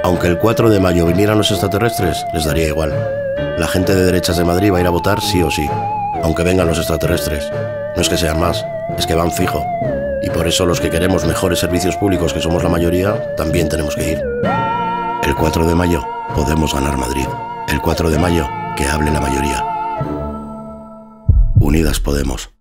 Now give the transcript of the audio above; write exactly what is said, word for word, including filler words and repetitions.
Aunque el cuatro de mayo vinieran los extraterrestres, les daría igual. La gente de derechas de Madrid va a ir a votar sí o sí, aunque vengan los extraterrestres. No es que sean más, es que van fijo. Y por eso los que queremos mejores servicios públicos, que somos la mayoría, también tenemos que ir. El cuatro de mayo podemos ganar Madrid. El cuatro de mayo que hable la mayoría. Unidas Podemos.